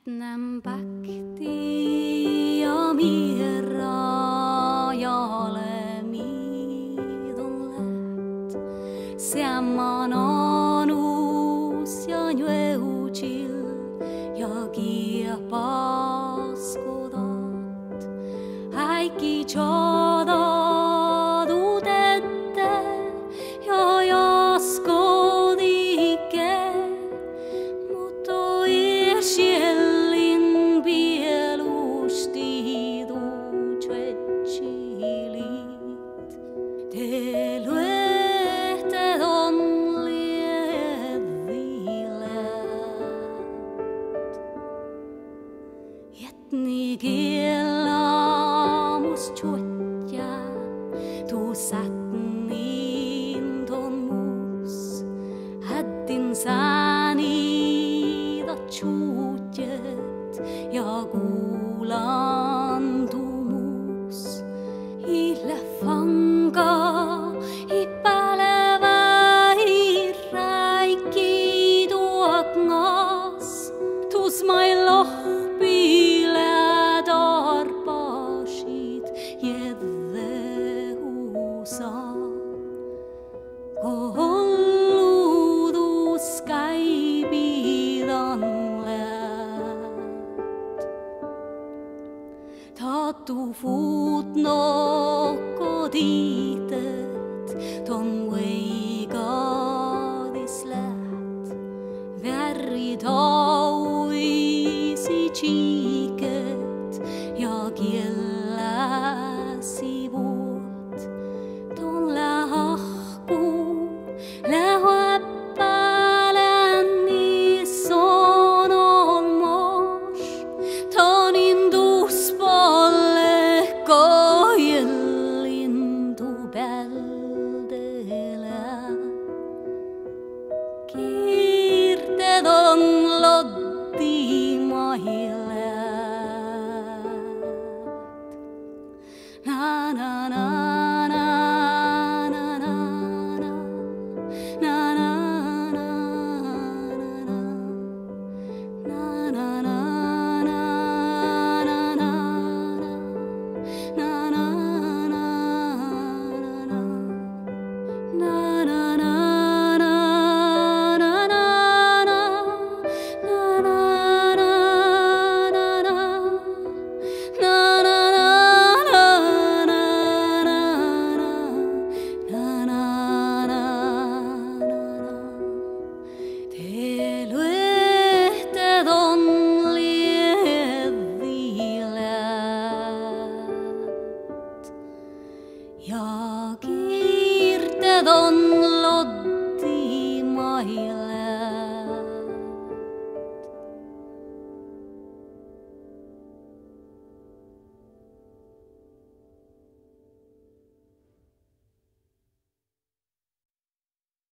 Nem pakti ja mierra ja lemidon läht. Siamman anus ja njeuchil ja kiepaskudat. Häikki tjada dudette ja jaskodike, mutta iesiellin pielusti ducecilit. Te luehted on liedvilet. Jetni kielamus tjotja, tu sattnin ton mus. Häddin sääni da tjutjet ja kuulantumus. Ille fanga, i pälevä, i räikki tuokngas. Tus mai lohpile darpasit jedde husa. Kolludus käipidan läht. Tattu fuut nokko tiitet, ton veigadis läht. Värri tauisi kiiket ja kielläsi vuot. Ton lähku lähäppälän nisson on mors. Tonin tuspalle kojellintu bäldelä. Kiirted on lotti mahilät. Na na na na na na na na na na na na na Te luehted on liedvilet. Ja kiirted on lotti mahilät.